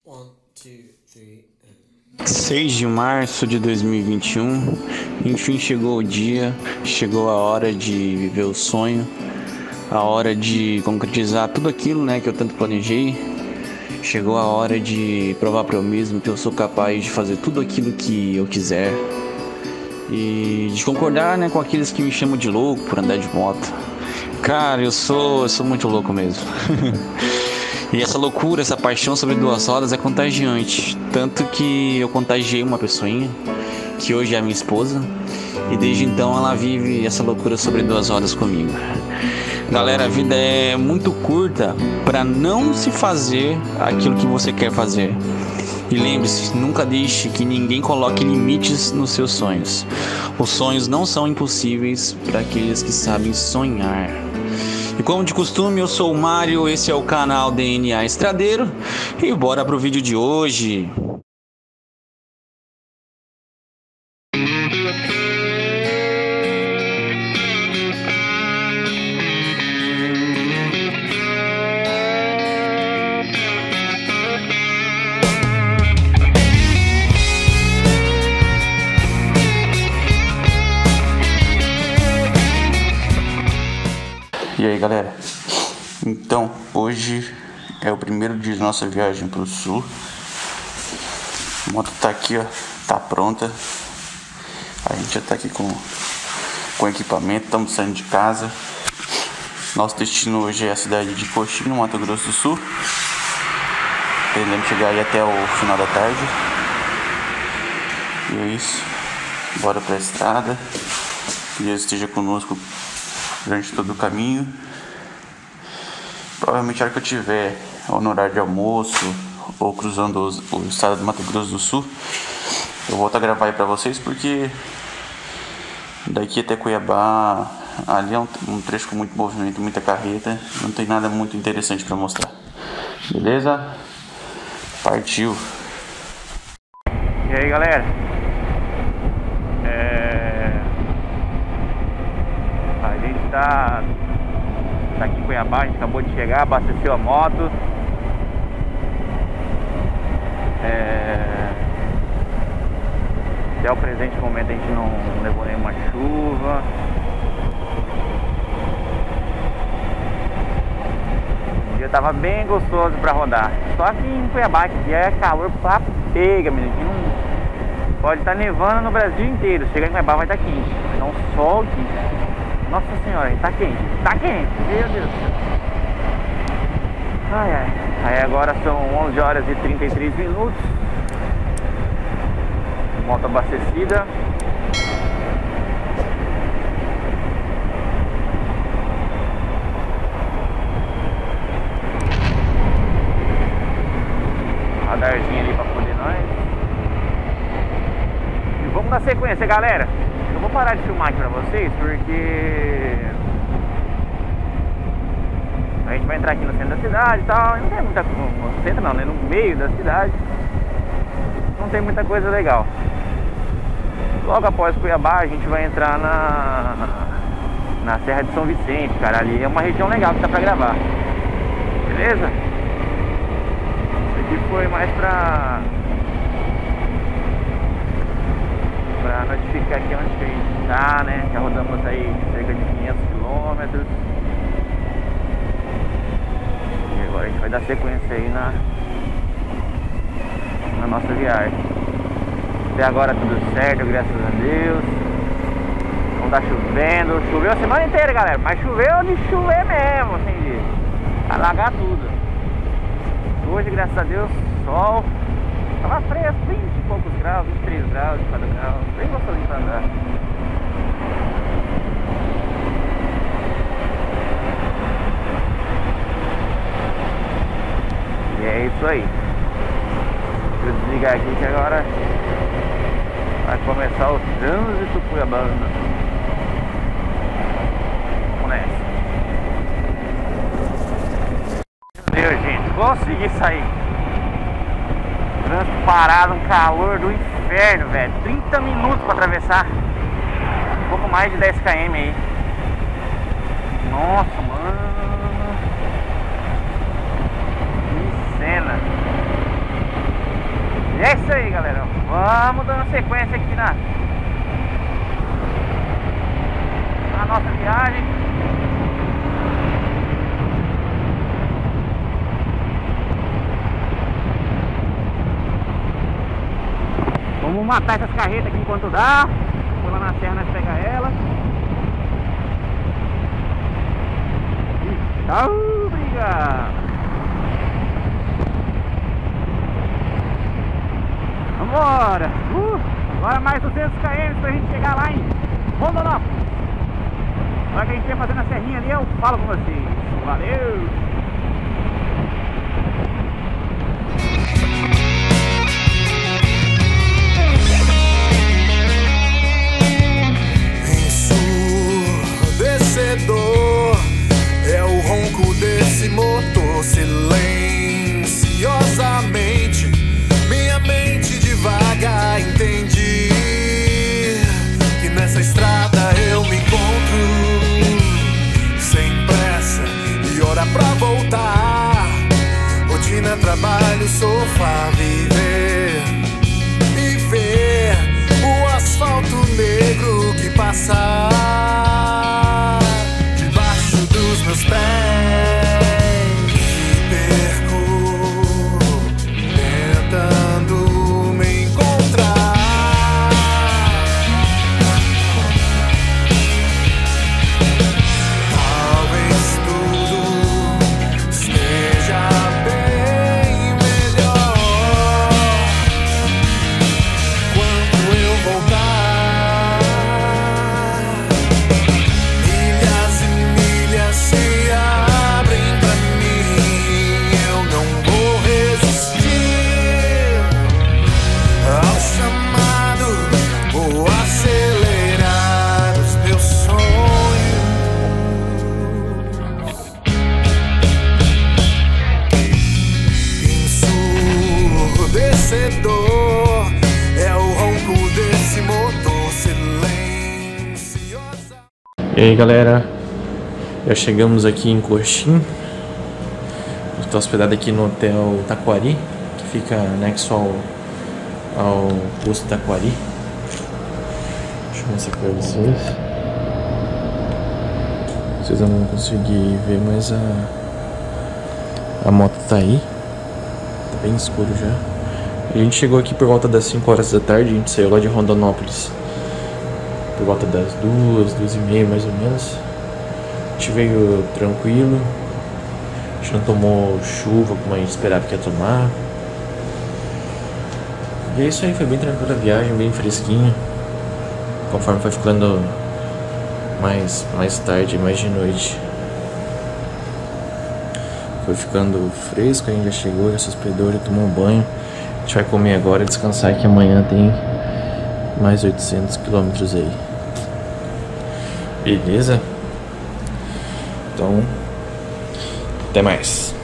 6 de março de 2021, enfim chegou o dia, chegou a hora de viver o sonho, a hora de concretizar tudo aquilo, que eu tanto planejei. Chegou a hora de provar para eu mesmo que eu sou capaz de fazer tudo aquilo que eu quiser e de concordar, com aqueles que me chamam de louco por andar de moto. Cara, eu sou muito louco mesmo. E essa loucura, essa paixão sobre duas rodas é contagiante. Tanto que eu contagiei uma pessoinha, que hoje é a minha esposa, e desde então ela vive essa loucura sobre duas rodas comigo. Galera, a vida é muito curta para não se fazer aquilo que você quer fazer. E lembre-se, nunca deixe que ninguém coloque limites nos seus sonhos. Os sonhos não são impossíveis para aqueles que sabem sonhar. E como de costume, eu sou o Mário, esse é o canal DNA Estradeiro e bora pro vídeo de hoje. E aí galera, então hoje é o primeiro dia de nossa viagem pro sul. A moto tá aqui, ó, tá pronta. A gente já tá aqui com equipamento, estamos saindo de casa. Nosso destino hoje é a cidade de Coxim, no Mato Grosso do Sul. Pretendemos chegar aí até o final da tarde. E é isso, bora pra estrada. Que Deus esteja conosco durante todo o caminho. Provavelmente a hora que eu tiver no horário de almoço ou cruzando o estado do Mato Grosso do Sul, eu volto a gravar aí pra vocês, porque daqui até Cuiabá ali é um trecho com muito movimento, muita carreta, não tem nada muito interessante pra mostrar. Beleza? Partiu! E aí galera, a gente tá aqui em Cuiabá, a gente acabou de chegar, abasteceu a moto. Até o presente momento a gente não levou nenhuma chuva. O dia tava bem gostoso pra rodar. Só que em Cuiabá que é calor pra pega, menino. Que não pode estar nevando no Brasil inteiro. Chegar em Cuiabá vai estar quente. Então o sol que... Nossa senhora, tá quente, meu Deus. Ai. Aí agora são 11 horas e 33 minutos. Moto abastecida. Radarzinho ali pra poder nós. E vamos na sequência, galera. Eu vou parar de filmar aqui pra vocês, porque a gente vai entrar aqui no centro da cidade e tal. Não tem muita coisa, no centro não, né? No meio da cidade não tem muita coisa legal. Logo após Cuiabá a gente vai entrar na Serra de São Vicente, cara. Ali é uma região legal que dá pra gravar. Beleza? Isso aqui foi mais pra notificar aqui onde que a gente tá, né? Já rodamos aí cerca de 500 km. E agora a gente vai dar sequência aí na nossa viagem. Até agora tudo certo, graças a Deus. Não tá chovendo. Choveu a semana inteira, galera. Mas choveu de chover mesmo, assim, de alagar tudo. Hoje, graças a Deus, sol. Tava fresco, 20 e poucos graus, 23 graus, 4 graus, bem gostosinho pra andar. E é isso aí. Deixa eu desligar aqui que agora vai começar o trânsito cuiabano. Vamos nessa. Meu Deus, gente, consegui sair. Trânsito parado, um calor do inferno, velho. 30 minutos pra atravessar. Um pouco mais de 10 km aí. Nossa, mano. Que cena. E é isso aí, galera. Vamos dando sequência aqui na nossa viagem. Vamos matar essas carretas aqui enquanto dá. Vou lá na serra nós pegar ela. Tchau, obrigado. Vambora! Agora mais 200 km pra gente chegar lá em Rondonópolis. Agora que a gente vai fazer na serrinha ali, eu falo com vocês. Valeu! Ensurdecedor é o ronco desse motor. Silenciosamente minha mente devagar entendi que nessa estrada eu me encontro sem pressa e hora pra voltar. Rotina, trabalho, sofá, viver e ver o asfalto negro que passa debaixo dos meus pés. É o ronco desse motor silenciosa. E aí, galera, já chegamos aqui em Coxim. Estou hospedado aqui no Hotel Taquari, que fica anexo ao posto Taquari. Deixa eu mostrar pra vocês. Vocês não vão conseguir ver, mas a moto tá aí. Tá bem escuro já. A gente chegou aqui por volta das 5 horas da tarde. A gente saiu lá de Rondonópolis por volta das 2h30 mais ou menos. A gente veio tranquilo. A gente não tomou chuva como a gente esperava que ia tomar. E é isso aí, foi bem tranquila a viagem, bem fresquinha. Conforme foi ficando mais tarde, mais de noite, foi ficando fresco. A gente já chegou, já se hospedou, já tomou um banho. A gente vai comer agora e descansar, que amanhã tem mais 800 quilômetros aí. Beleza? Então, até mais.